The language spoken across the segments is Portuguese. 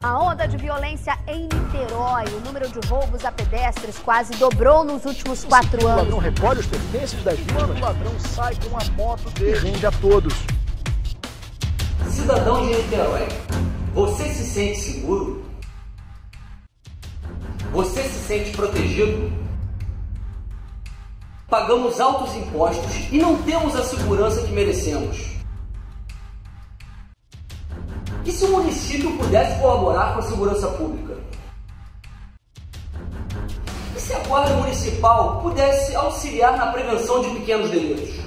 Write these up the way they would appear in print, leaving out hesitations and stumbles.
A onda de violência em Niterói, o número de roubos a pedestres quase dobrou nos últimos 4 anos. O ladrão recolhe os pertences das vítimas, o ladrão sai com a moto dele e vende a todos. Cidadão de Niterói, você se sente seguro? Você se sente protegido? Pagamos altos impostos e não temos a segurança que merecemos. E se o município pudesse colaborar com a segurança pública? E se a Guarda Municipal pudesse auxiliar na prevenção de pequenos delitos?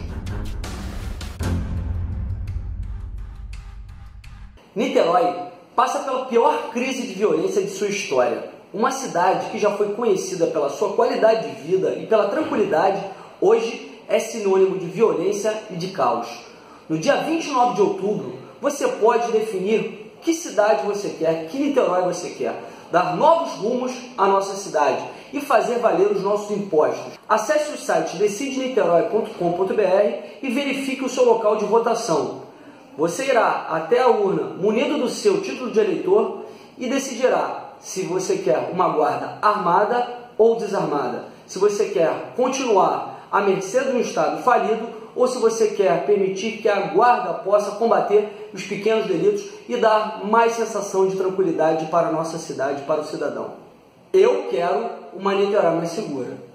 Niterói passa pela pior crise de violência de sua história. Uma cidade que já foi conhecida pela sua qualidade de vida e pela tranquilidade, hoje é sinônimo de violência e de caos. No dia 29 de outubro, você pode definir que cidade você quer, que Niterói você quer, dar novos rumos à nossa cidade e fazer valer os nossos impostos. Acesse o site decideniterói.com.br e verifique o seu local de votação. Você irá até a urna munido do seu título de eleitor e decidirá se você quer uma guarda armada ou desarmada, se você quer continuar à mercê de um Estado falido ou se você quer permitir que a guarda possa combater os pequenos delitos e dar mais sensação de tranquilidade para a nossa cidade, para o cidadão. Eu quero uma Niterói mais segura.